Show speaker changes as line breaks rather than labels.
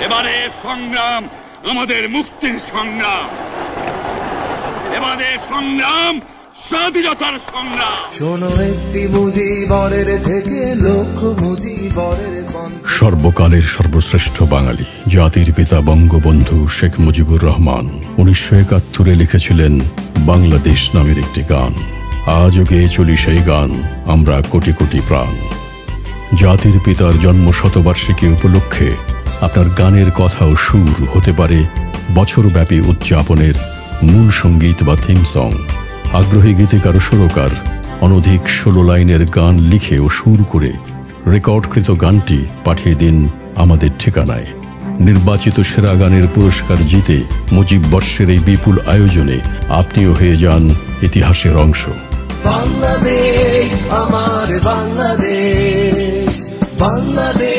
এবারে সংগ্রাম আমাদের মুক্তির সংগ্রাম, এবারে সংগ্রাম স্বাধীনতার সংগ্রাম।
শোনো একটি মুজিবরের থেকে লক্ষ মুজিবরের কণ্ঠ।
সর্বকালের সর্বশ্রেষ্ঠ বাঙালি জাতির পিতা বঙ্গবন্ধু শেখ মুজিবুর রহমান 1971 লিখেছিলেন বাংলাদেশ নামের একটি গান। আজও গেয়ে চলি সেই গান আমরা কোটি কোটি প্রাণ। জাতির পিতার জন্ম শতবার্ষিকী উপলক্ষে আপনার গানের কথা ও সুর হতে পারে বছরব্যাপী উদযাপনের মূল সঙ্গীত বা থিম সং। আগ্রহী গীতিকার ও সুরকার অনধিক 16 লাইনের গান লিখে ও সুর করে রেকর্ডকৃত গানটি পাঠিয়ে দিন আমাদের ঠিকানায়। নির্বাচিত সেরা গানের পুরস্কার জিতে মুজিব বর্ষের এই বিপুল আয়োজনে আপনিও হয়ে যান ইতিহাসের অংশ।
বাংলাদেশ আমার বাংলাদেশ, বাংলাদেশ।